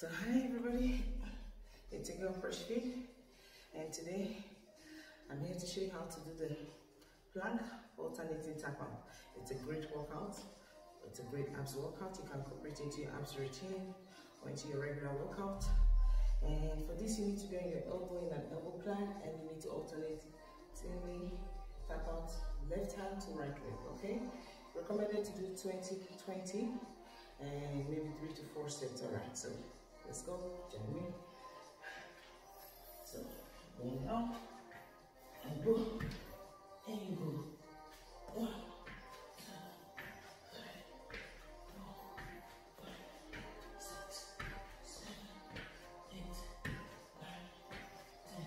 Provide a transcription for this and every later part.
So hi everybody, it's a girl Preshfit, and today I'm here to show you how to do the plank alternating tap out. It's a great workout. It's a great abs workout. You can incorporate it into your abs routine or into your regular workout. And for this, you need to be on your elbow in an elbow plank, and you need to alternate tap out left hand to right leg. Okay, recommended to do 20-20 and maybe 3 to 4 sets. All right, so let's go. Join me. So going out and go and go. 1, 2, 3, 4, 5, 6, 7, 8, 9, 10,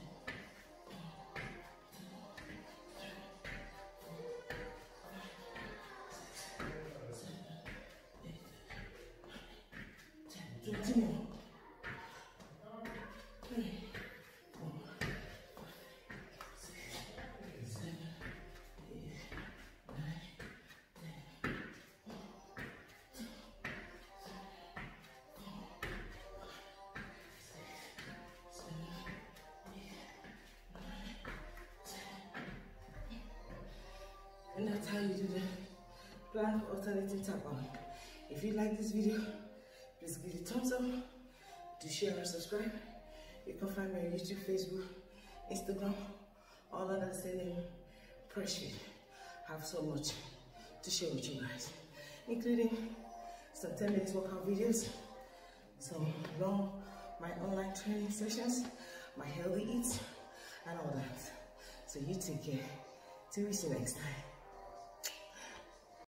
20 more. 3, 4, 5, 6, 7, 8, 9, 10, and that's how you do the plank alternating tap on. If you like this video, please give it a thumbs up, do share and subscribe. You can find me on YouTube, Facebook, Instagram, all under the same name, Preshfit. I have so much to share with you guys, including some 10 minutes workout videos, some my online training sessions, my healthy eats, and all that. So you take care. Till we see you next time.